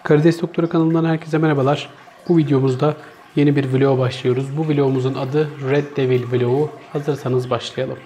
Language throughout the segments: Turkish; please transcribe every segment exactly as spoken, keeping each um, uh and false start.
Karides Doktoru kanalından herkese merhabalar. Bu videomuzda yeni bir vloga başlıyoruz. Bu vlogumuzun adı Red Devil vlogu. Hazırsanız başlayalım.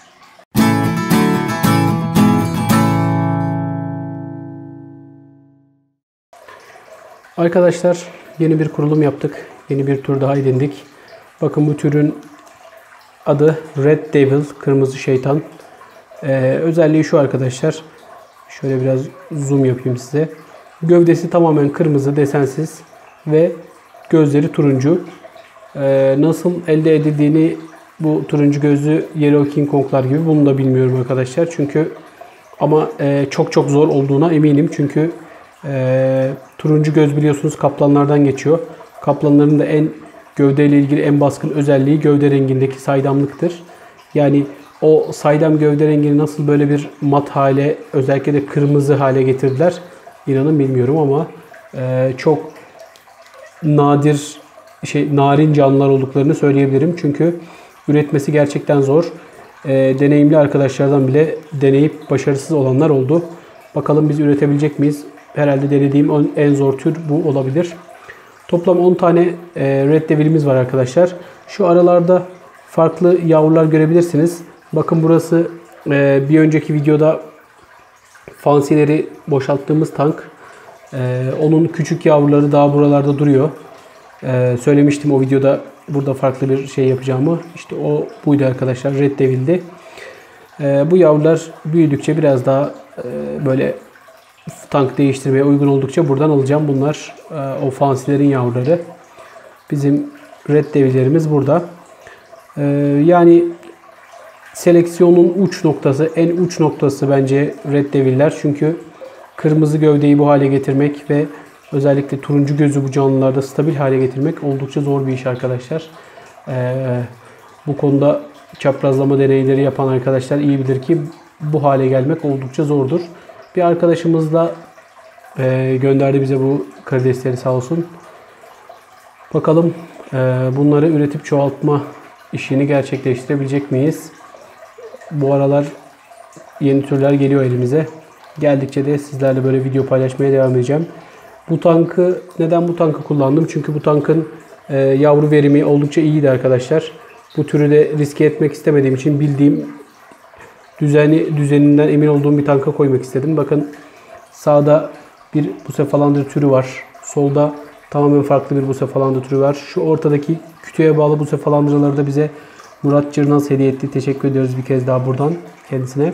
Arkadaşlar yeni bir kurulum yaptık. Yeni bir tür daha edindik. Bakın bu türün adı Red Devil, kırmızı şeytan. Ee, özelliği şu arkadaşlar. Şöyle biraz zoom yapayım size. Gövdesi tamamen kırmızı, desensiz ve gözleri turuncu. Ee, nasıl elde edildiğini, bu turuncu gözlü Yellow King Kong'lar gibi, bunu da bilmiyorum arkadaşlar. Çünkü ama e, çok çok zor olduğuna eminim. Çünkü e, turuncu göz biliyorsunuz kaplanlardan geçiyor. Kaplanların da en gövdeyle ilgili en baskın özelliği gövde rengindeki saydamlıktır. Yani o saydam gövde rengini nasıl böyle bir mat hale, özellikle de kırmızı hale getirdiler, İnanın bilmiyorum ama e, çok nadir, şey narin canlılar olduklarını söyleyebilirim. Çünkü üretmesi gerçekten zor. E, deneyimli arkadaşlardan bile deneyip başarısız olanlar oldu. Bakalım biz üretebilecek miyiz? Herhalde denediğim en zor tür bu olabilir. Toplam on tane e, Red Devil'imiz var arkadaşlar. Şu aralarda farklı yavrular görebilirsiniz. Bakın burası e, bir önceki videoda fansileri boşalttığımız tank. Ee, onun küçük yavruları daha buralarda duruyor. Ee, söylemiştim o videoda burada farklı bir şey yapacağımı. İşte o buydu arkadaşlar. Red Devil'di. Ee, bu yavrular büyüdükçe biraz daha e, böyle tank değiştirmeye uygun oldukça buradan alacağım. Bunlar e, o fansilerin yavruları. Bizim Red Devil'lerimiz burada. Ee, yani seleksiyonun uç noktası, en uç noktası bence Red Devil'ler. Çünkü kırmızı gövdeyi bu hale getirmek ve özellikle turuncu gözü bu canlılarda stabil hale getirmek oldukça zor bir iş arkadaşlar. Ee, bu konuda çaprazlama deneyleri yapan arkadaşlar iyi bilir ki bu hale gelmek oldukça zordur. Bir arkadaşımız da e, gönderdi bize bu karidesleri, sağ olsun. Bakalım e, bunları üretip çoğaltma işini gerçekleştirebilecek miyiz? Bu aralar yeni türler geliyor elimize. Geldikçe de sizlerle böyle video paylaşmaya devam edeceğim. Bu tankı, neden bu tankı kullandım? Çünkü bu tankın e, yavru verimi oldukça iyiydi arkadaşlar. Bu türü de riske etmek istemediğim için bildiğim düzeni, düzeninden emin olduğum bir tanka koymak istedim. Bakın sağda bir Bucephalandra türü var. Solda tamamen farklı bir Bucephalandra türü var. Şu ortadaki kütüğe bağlı Bucephalandra'ları da bize Murat Cırnaz hediye etti. Teşekkür ediyoruz bir kez daha buradan kendisine.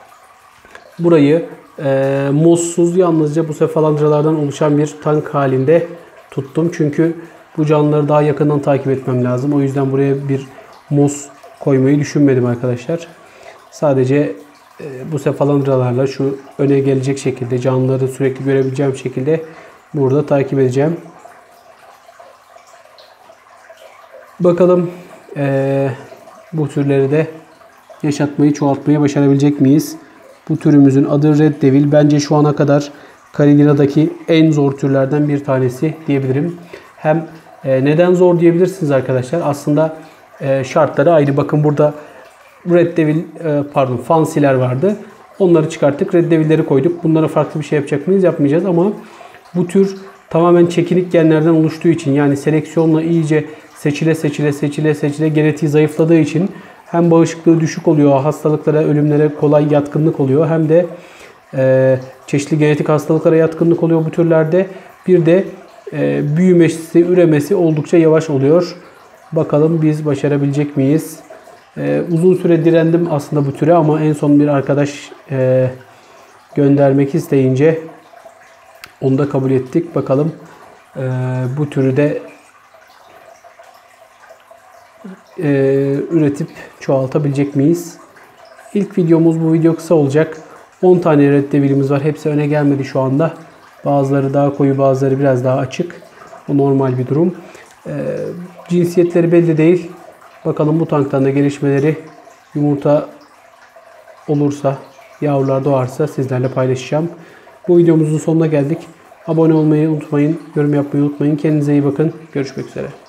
Burayı e, mozsuz, yalnızca Bucephalandra'lardan oluşan bir tank halinde tuttum. Çünkü bu canlıları daha yakından takip etmem lazım. O yüzden buraya bir moz koymayı düşünmedim arkadaşlar. Sadece e, Bucephalandra'larla şu öne gelecek şekilde, canlıları sürekli görebileceğim şekilde burada takip edeceğim. Bakalım e, bu türleri de yaşatmayı, çoğaltmayı başarabilecek miyiz? Bu türümüzün adı Red Devil. Bence şu ana kadar Carillina'daki en zor türlerden bir tanesi diyebilirim. Hem e, neden zor diyebilirsiniz arkadaşlar. Aslında e, şartları ayrı. Bakın burada Red Devil, e, pardon fansiler vardı. Onları çıkarttık. Red Devil'leri koyduk. Bunlara farklı bir şey yapacak mıyız? Yapmayacağız ama bu tür tamamen çekinik genlerden oluştuğu için, yani seleksiyonla iyice seçile seçile seçile seçile genetiği zayıfladığı için hem bağışıklığı düşük oluyor, hastalıklara, ölümlere kolay yatkınlık oluyor, hem de e, çeşitli genetik hastalıklara yatkınlık oluyor bu türlerde. Bir de e, büyümesi, üremesi oldukça yavaş oluyor. Bakalım biz başarabilecek miyiz? E, uzun süre direndim aslında bu türe ama en son bir arkadaş e, göndermek isteyince onu da kabul ettik. Bakalım e, bu türü de Ee, üretip çoğaltabilecek miyiz? İlk videomuz, bu video kısa olacak. on tane Red Devil'imiz var. Hepsi öne gelmedi şu anda. Bazıları daha koyu, bazıları biraz daha açık. O normal bir durum. Ee, cinsiyetleri belli değil. Bakalım bu tanktan da gelişmeleri, yumurta olursa, yavrular doğarsa sizlerle paylaşacağım. Bu videomuzun sonuna geldik. Abone olmayı unutmayın. Yorum yapmayı unutmayın. Kendinize iyi bakın. Görüşmek üzere.